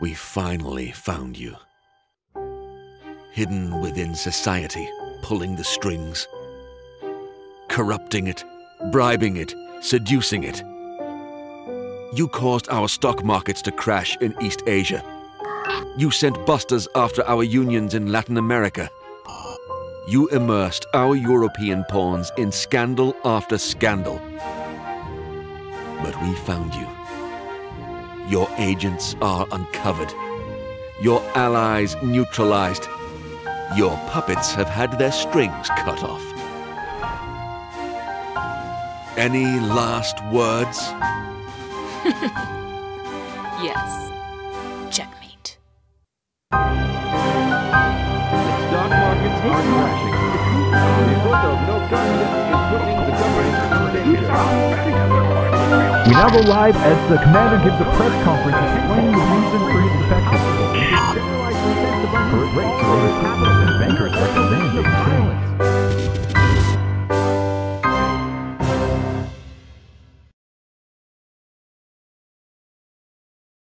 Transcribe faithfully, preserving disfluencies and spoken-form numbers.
We finally found you. Hidden within society, pulling the strings. Corrupting it, bribing it, seducing it. You caused our stock markets to crash in East Asia. You sent busters after our unions in Latin America. You immersed our European pawns in scandal after scandal. But we found you. Your agents are uncovered. Your allies neutralized. Your puppets have had their strings cut off. Any last words? Yes. Checkmate. The stock markets are crashing. The result of no confidence is putting the government in danger. We now go live as the commander gives a press conference explaining the reason for his defection. Current rates are